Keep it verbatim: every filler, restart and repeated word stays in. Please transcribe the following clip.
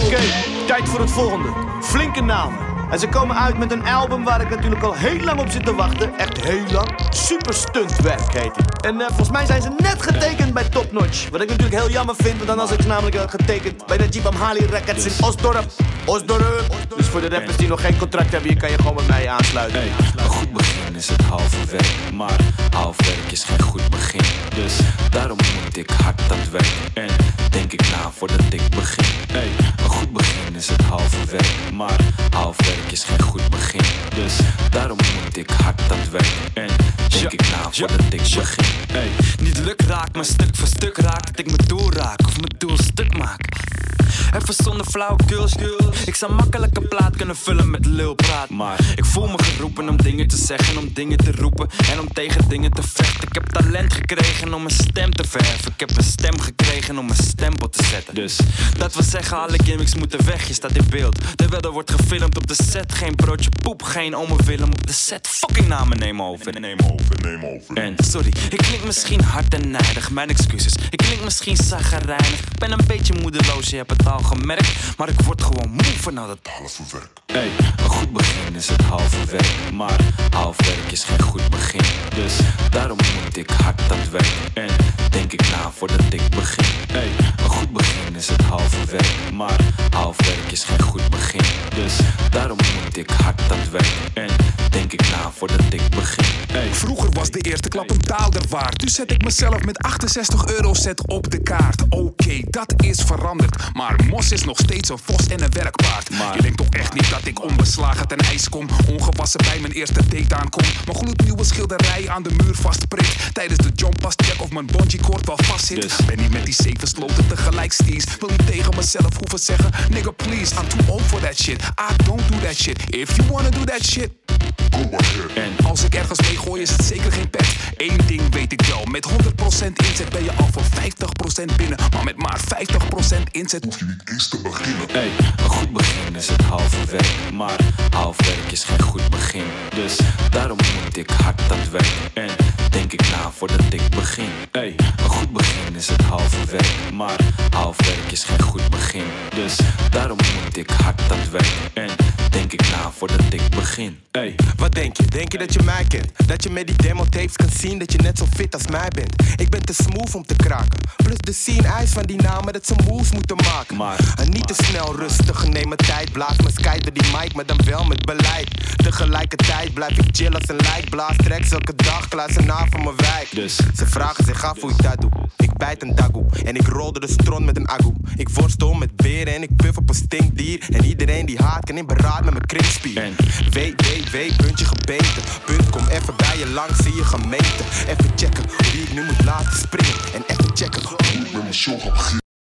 Oké, tijd voor het volgende. Flinke namen. En ze komen uit met een album waar ik natuurlijk al heel lang op zit te wachten. Echt heel lang. Super stuntwerk heet het. En uh, volgens mij zijn ze net getekend bij Top Notch. Wat ik natuurlijk heel jammer vind, want dan was ik namelijk uh, getekend bij de Jeep Amhali Records in Osdorp. Osdorp. Dus voor de rappers die nog geen contract hebben, hier kan je gewoon met mij aansluiten. Hey, een goed begin is het halve werk, maar half werk is geen goed begin. Dus daarom moet ik hard aan het werk en denk ik na voordat ik begin. Hey, een goed begin is het halve werk, maar half werk is geen goed begin. Dus daarom moet ik hard aan het werk en denk ik na voordat ik begin. Hey, niet luk raak, maar stuk voor stuk raak dat ik mijn doel raak of mijn doel stuk maak. Even zonder flauwekul, ik zou makkelijk een plaat kunnen vullen met lulpraat. Maar ik voel me geroepen om dingen te zeggen, om dingen te roepen en om tegen dingen te vechten. Ik heb talent gekregen om mijn stem te verheffen. Ik heb een stem gekregen om mijn stempel te zetten. Dus dat wil zeggen, alle gimmicks moeten weg, je staat in beeld. Terwijl er wordt gefilmd op de set, geen broodje poep, geen ome Willem op de set. Fucking namen neem over. Neem over, neem over. En sorry, ik klink misschien hard en nijdig, mijn excuses. Ik klink misschien zaggerijnig, ik ben een beetje moedeloos, je hebt het al gemerkt. Maar ik word gewoon moe van al dat halve werk. Hey, een goed begin is het halve werk, maar half werk is geen goed begin. Dus daarom moet ik hard aan het werk en denk ik na voordat ik begin. Hey, een goed begin is het halve werk, maar half werk is geen goed begin. Dus daarom moet ik hard aan het werk en denk ik na voordat ik begin. Hey. Vroeger was de eerste klap een daalder waard. Nu zet ik mezelf met achtenzestig euro set op de kaart. Oké, okay, dat is veranderd, maar Mos is nog steeds een vos en een werkpaard. Maar je denkt toch echt niet dat ik onbeslagen ten ijs kom, ongewassen bij mijn eerste date aankom, mijn gloednieuwe schilderij aan de muur vastprik tijdens de jump pas check of mijn bungee cord wel vast zit. Dus. Ben niet met die zeven sloten tegelijk steez. Wil niet tegen mezelf hoeven zeggen, nigga please, I'm too old for that shit. I don't do that shit. If you wanna do that shit, go ahead. En als ik ergens mee gooi is het zeker geen pet. Eén ding weet ik wel, met honderd procent inzet ben je al voor vijftig procent binnen. Maar met maar vijftig procent inzet hoef je niet eens te beginnen. Hey, een goed begin is het halve werk, maar half werk is geen goed begin. Dus daarom moet ik hard aan het werk en denk ik na voordat ik begin. Hey, een goed begin is het halve werk, maar half werk is geen goed begin. Dus daarom moet ik hard aan het werk en denk ik na voordat ik begin. Hey. Wat denk je? Denk je dat je mij kent? Dat je met die demo-tapes kan zien dat je net zo fit als mij bent? Ik ben te smooth om te kraken. Plus de scene eist van die namen dat ze moves moeten maken. Maar en niet te snel rustig, neem mijn tijd. Blaas mijn sky door die mic, maar dan wel met beleid. Tegelijkertijd blijf ik chill als een lijk. Blaas tracks elke dag, kluis een van mijn wijk. Dus ze vragen zich af hoe ik dat doe. Ik bijt een dagoe en ik rolde de stront met een agoe. Ik worstel met beren en ik puff op een stinkdier. En iedereen die haat kan in beraad met mijn kringspier. W, W, W, puntje gebeten. Punt, kom even bij je langs, zie je gemeten. Even checken wie ik nu moet laten springen. En even checken hoe ik met mijn show ga beginnen.